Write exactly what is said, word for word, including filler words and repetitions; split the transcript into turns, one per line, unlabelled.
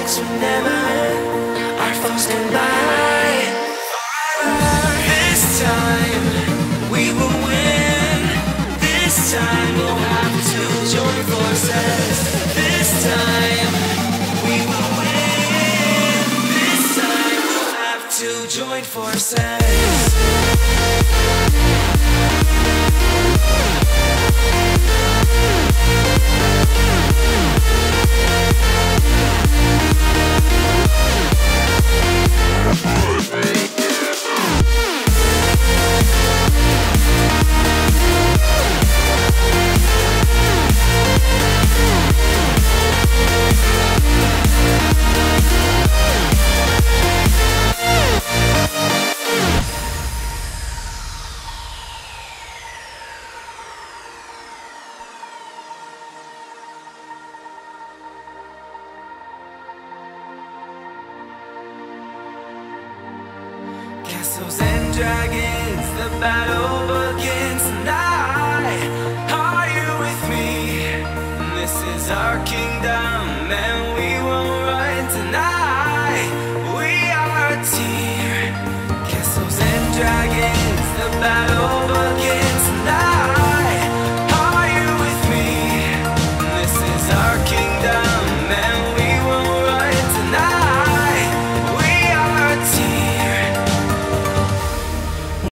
to never, our foes stand by. This time we will win. This time we'll have to join forces. This time we will win. This time we'll have to join forces. Castles and dragons, the battle